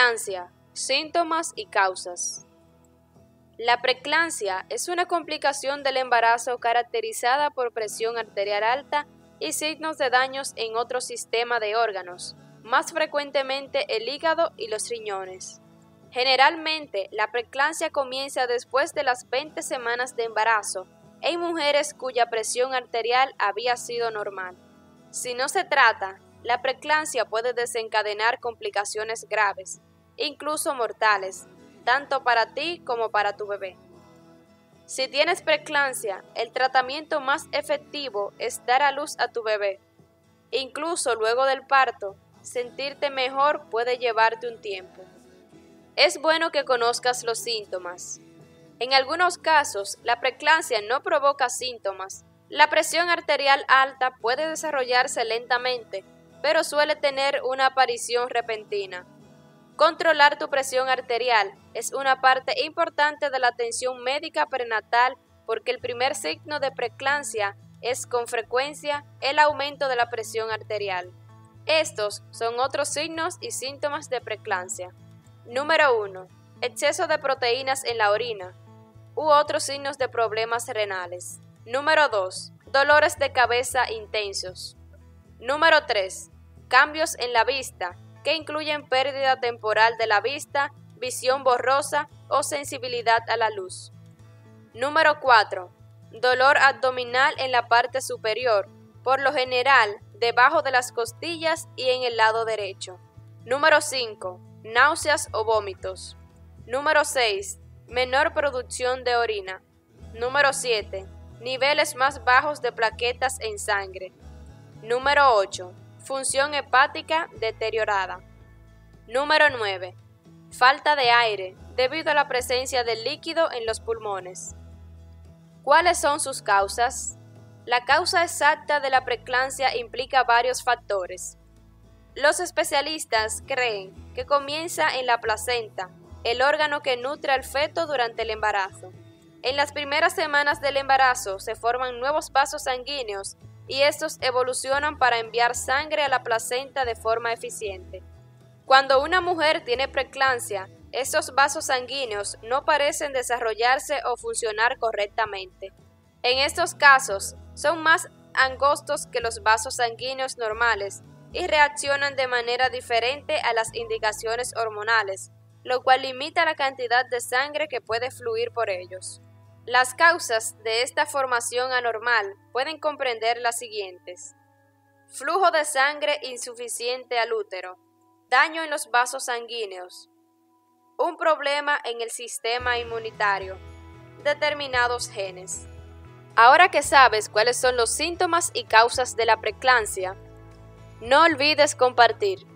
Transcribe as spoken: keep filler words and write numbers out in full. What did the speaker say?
Preeclampsia, síntomas y causas. La preeclampsia es una complicación del embarazo caracterizada por presión arterial alta y signos de daños en otro sistema de órganos, más frecuentemente el hígado y los riñones. Generalmente, la preeclampsia comienza después de las veinte semanas de embarazo en mujeres cuya presión arterial había sido normal. Si no se trata, la preeclampsia puede desencadenar complicaciones graves, incluso mortales, tanto para ti como para tu bebé. Si tienes preeclampsia, el tratamiento más efectivo es dar a luz a tu bebé. Incluso luego del parto, sentirte mejor puede llevarte un tiempo. Es bueno que conozcas los síntomas. En algunos casos, la preeclampsia no provoca síntomas. La presión arterial alta puede desarrollarse lentamente, pero suele tener una aparición repentina. Controlar tu presión arterial es una parte importante de la atención médica prenatal porque el primer signo de preeclampsia es con frecuencia el aumento de la presión arterial. Estos son otros signos y síntomas de preeclampsia. Número uno. Exceso de proteínas en la orina u otros signos de problemas renales. Número dos. Dolores de cabeza intensos. Número tres. Cambios en la vista, que incluyen pérdida temporal de la vista, visión borrosa o sensibilidad a la luz. Número cuatro. Dolor abdominal en la parte superior, por lo general debajo de las costillas y en el lado derecho. Número cinco. Náuseas o vómitos. Número seis. Menor producción de orina. Número siete. Niveles más bajos de plaquetas en sangre. Número ocho. Función hepática deteriorada. Número nueve. Falta de aire debido a la presencia de líquido en los pulmones. ¿Cuáles son sus causas? La causa exacta de la preeclampsia implica varios factores. Los especialistas creen que comienza en la placenta, el órgano que nutre al feto durante el embarazo. En las primeras semanas del embarazo se forman nuevos vasos sanguíneos y estos evolucionan para enviar sangre a la placenta de forma eficiente. Cuando una mujer tiene preeclampsia, estos vasos sanguíneos no parecen desarrollarse o funcionar correctamente. En estos casos, son más angostos que los vasos sanguíneos normales y reaccionan de manera diferente a las indicaciones hormonales, lo cual limita la cantidad de sangre que puede fluir por ellos. Las causas de esta formación anormal pueden comprender las siguientes: flujo de sangre insuficiente al útero, daño en los vasos sanguíneos, un problema en el sistema inmunitario, determinados genes. Ahora que sabes cuáles son los síntomas y causas de la preeclampsia, no olvides compartir.